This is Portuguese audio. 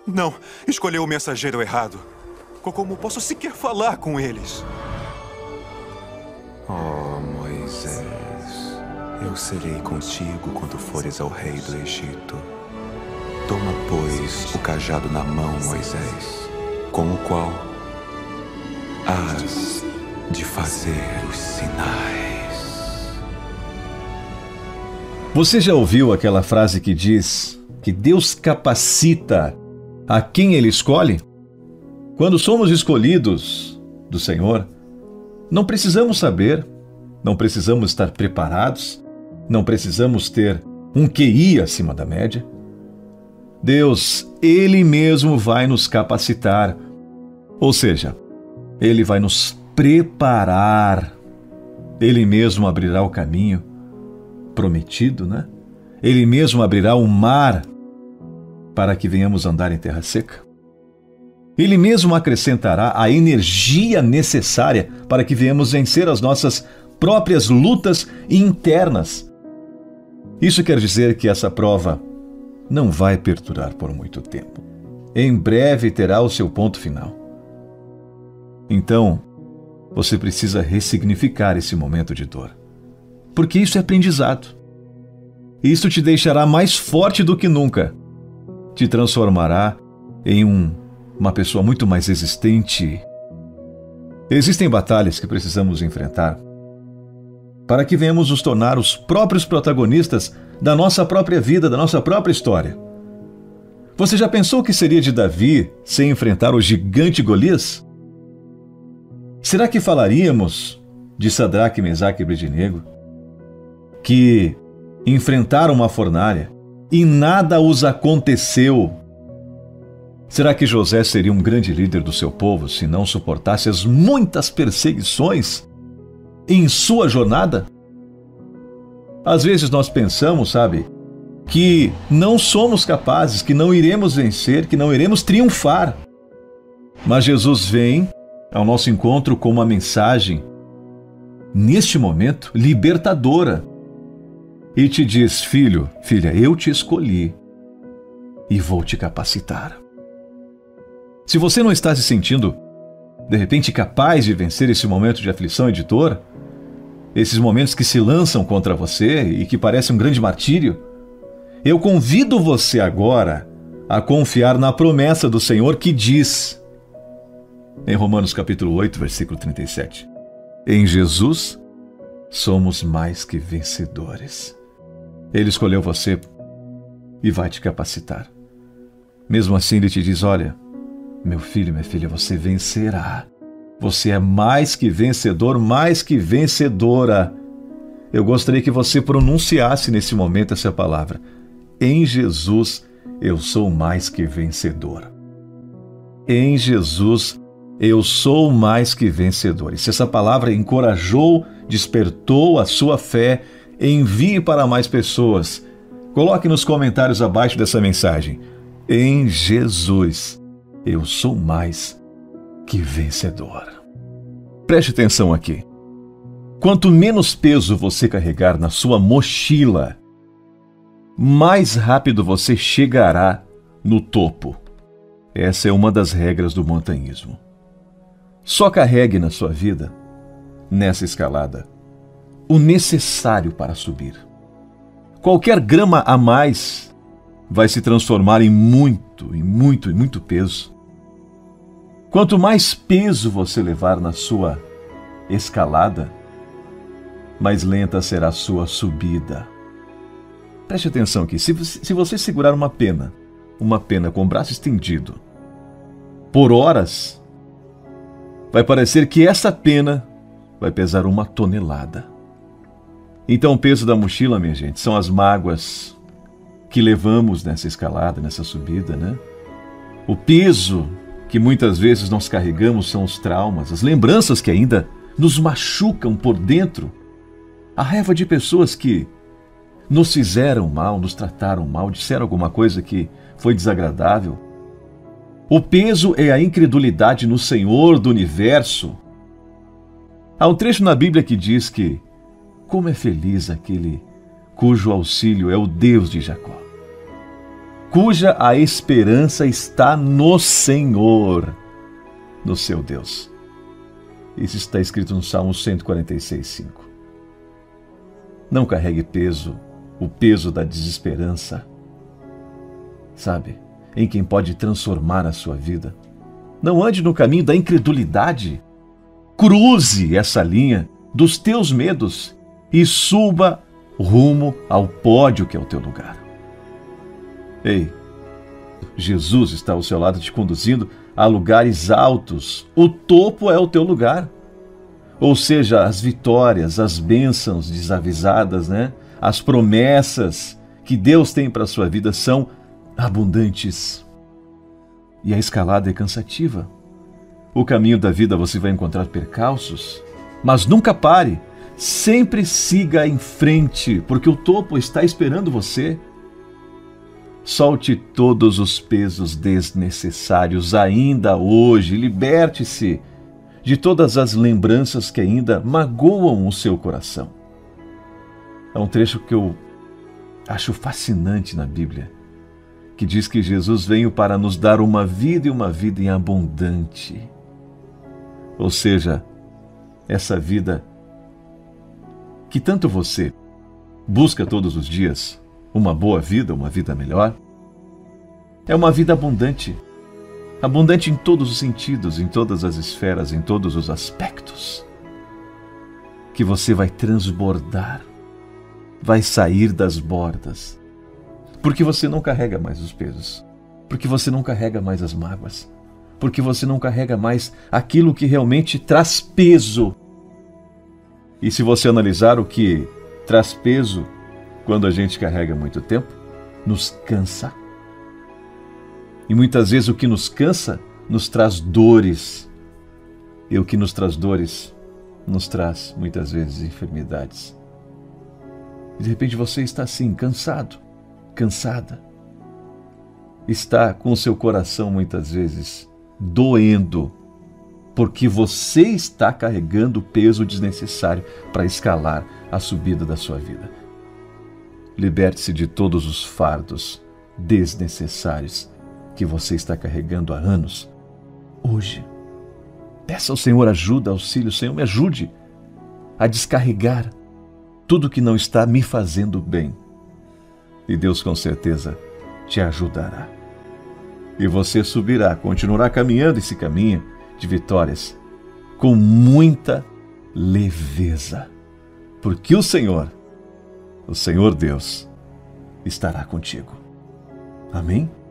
Não, escolheu o mensageiro errado. Como posso sequer falar com eles? Oh, Moisés, eu serei contigo quando fores ao rei do Egito. Toma, pois, o cajado na mão, Moisés, com o qual hás de fazer os sinais. Você já ouviu aquela frase que diz que Deus capacita a quem Ele escolhe? Quando somos escolhidos do Senhor, não precisamos saber, não precisamos estar preparados, não precisamos ter um QI acima da média. Deus, Ele mesmo vai nos capacitar, ou seja, Ele vai nos preparar, Ele mesmo abrirá o caminho prometido, né? Ele mesmo abrirá o mar para que venhamos andar em terra seca. Ele mesmo acrescentará a energia necessária para que venhamos vencer as nossas próprias lutas internas. Isso quer dizer que essa prova não vai perdurar por muito tempo. Em breve terá o seu ponto final. Então, você precisa ressignificar esse momento de dor, porque isso é aprendizado. Isso te deixará mais forte do que nunca. Te transformará em uma pessoa muito mais resistente. Existem batalhas que precisamos enfrentar para que venhamos nos tornar os próprios protagonistas da nossa própria vida, da nossa própria história. Você já pensou o que seria de Davi sem enfrentar o gigante Golias? Será que falaríamos de Sadraque, Mesaque e Abednego, que enfrentaram uma fornalha e nada os aconteceu? Será que José seria um grande líder do seu povo se não suportasse as muitas perseguições em sua jornada? Às vezes nós pensamos, sabe, que não somos capazes, que não iremos vencer, que não iremos triunfar. Mas Jesus vem ao nosso encontro com uma mensagem, neste momento, libertadora. E te diz: filho, filha, eu te escolhi e vou te capacitar. Se você não está se sentindo, de repente, capaz de vencer esse momento de aflição e de dor, esses momentos que se lançam contra você e que parecem um grande martírio, eu convido você agora a confiar na promessa do Senhor que diz, em Romanos capítulo 8, versículo 37, em Jesus somos mais que vencedores. Ele escolheu você e vai te capacitar. Mesmo assim, Ele te diz: olha, meu filho, minha filha, você vencerá. Você é mais que vencedor, mais que vencedora. Eu gostaria que você pronunciasse nesse momento essa palavra: em Jesus eu sou mais que vencedor. Em Jesus eu sou mais que vencedor. E se essa palavra encorajou, despertou a sua fé, envie para mais pessoas. Coloque nos comentários abaixo dessa mensagem: em Jesus eu sou mais que vencedor. Preste atenção aqui. Quanto menos peso você carregar na sua mochila, mais rápido você chegará no topo. Essa é uma das regras do montanhismo. Só carregue na sua vida, nessa escalada, o necessário para subir. Qualquer grama a mais vai se transformar em muito peso. Quanto mais peso você levar na sua escalada, mais lenta será a sua subida. Preste atenção aqui. Se você segurar uma pena com o braço estendido, por horas, vai parecer que essa pena vai pesar 1 tonelada. Então o peso da mochila, minha gente, são as mágoas que levamos nessa escalada, nessa subida, né? O peso que muitas vezes nós carregamos são os traumas, as lembranças que ainda nos machucam por dentro, a raiva de pessoas que nos fizeram mal, nos trataram mal, disseram alguma coisa que foi desagradável. O peso é a incredulidade no Senhor do universo. Há um trecho na Bíblia que diz que como é feliz aquele cujo auxílio é o Deus de Jacó. cuja a esperança está no Senhor, no seu Deus. Isso está escrito no Salmo 146:5. Não carregue o peso da desesperança, sabe, em quem pode transformar a sua vida. Não ande no caminho da incredulidade. Cruze essa linha dos teus medos e suba rumo ao pódio que é o teu lugar. Ei, Jesus está ao seu lado te conduzindo a lugares altos. O topo é o teu lugar. Ou seja, as vitórias, as bênçãos desavisadas, né? As promessas que Deus tem para a sua vida são abundantes. E a escalada é cansativa. O caminho da vida você vai encontrar percalços, mas nunca pare. Sempre siga em frente, porque o topo está esperando você. Solte todos os pesos desnecessários ainda hoje. Liberte-se de todas as lembranças que ainda magoam o seu coração. É um trecho que eu acho fascinante na Bíblia, que diz que Jesus veio para nos dar uma vida e uma vida em abundante. Ou seja, essa vida que tanto você busca todos os dias, uma boa vida, uma vida melhor, é uma vida abundante. Abundante em todos os sentidos, em todas as esferas, em todos os aspectos. Que você vai transbordar, vai sair das bordas. Porque você não carrega mais os pesos. Porque você não carrega mais as mágoas. Porque você não carrega mais aquilo que realmente traz peso. E se você analisar o que traz peso quando a gente carrega muito tempo, nos cansa. E muitas vezes o que nos cansa nos traz dores. E o que nos traz dores nos traz muitas vezes enfermidades. E de repente você está assim, cansado, cansada. Está com o seu coração muitas vezes doendo, porque você está carregando o peso desnecessário para escalar a subida da sua vida. Liberte-se de todos os fardos desnecessários que você está carregando há anos. Hoje, peça ao Senhor ajuda, auxílio. Senhor, me ajude a descarregar tudo que não está me fazendo bem. E Deus com certeza te ajudará. E você subirá, continuará caminhando esse caminho de vitórias com muita leveza. Porque o Senhor Deus, estará contigo. Amém?